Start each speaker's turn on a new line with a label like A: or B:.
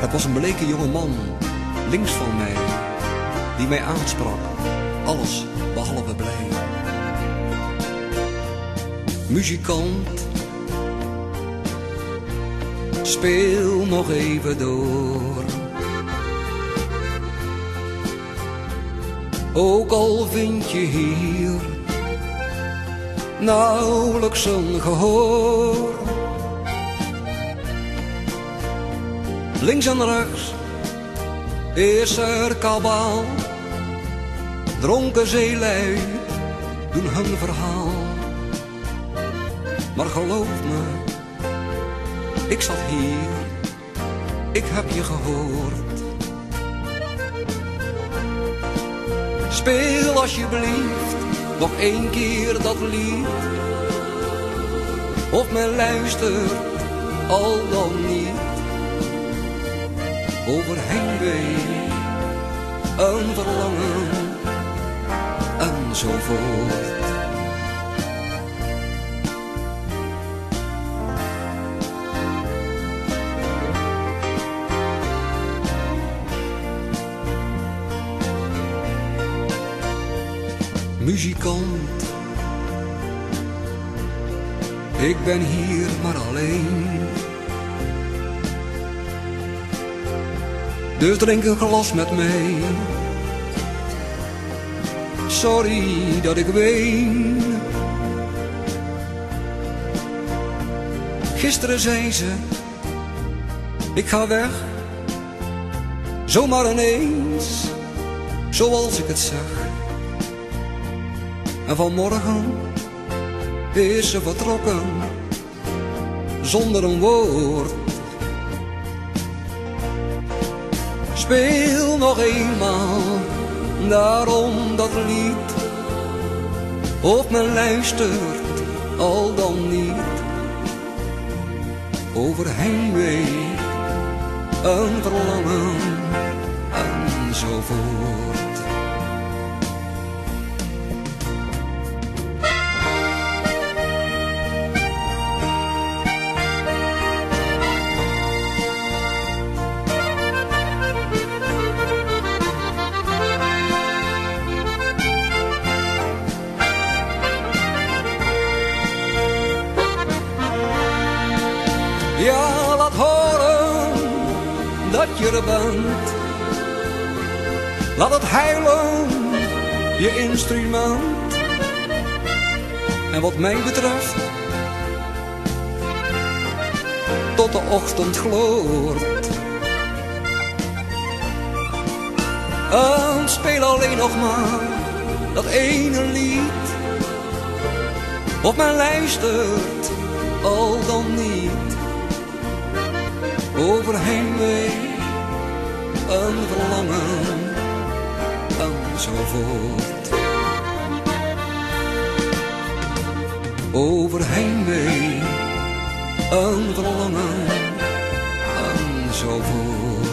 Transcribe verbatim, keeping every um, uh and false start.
A: Het was een bleke jonge man, links van mij, die mij aansprak, alles behalve blij. Muzikant, speel nog even door. Ook al vind je hier nauwelijks een gehoor. Links en rechts is er kabaal, dronken zeelui doen hun verhaal. Maar geloof me, ik zat hier, ik heb je gehoord. Speel alsjeblieft nog één keer dat lied, of men luistert al dan niet. Over heimwee, een verlangen enzovoort. Muzikant, ik ben hier maar alleen. Dus drink een glas met mij. Sorry dat ik ween. Gisteren zei ze, ik ga weg, zomaar ineens, zoals ik het zeg. En vanmorgen is ze vertrokken, zonder een woord. Speel nog eenmaal, daarom dat lied, of men luistert al dan niet. Over heimwee, een verlangen enzovoort. Ja, laat horen dat je er bent. Laat het huilen, je instrument. En wat mij betreft, tot de ochtend gloort. En speel alleen nog maar dat ene lied, of men luistert al dan niet. Over heimwee, een verlangen enzovoort. Over heimwee, een verlangen enzovoort.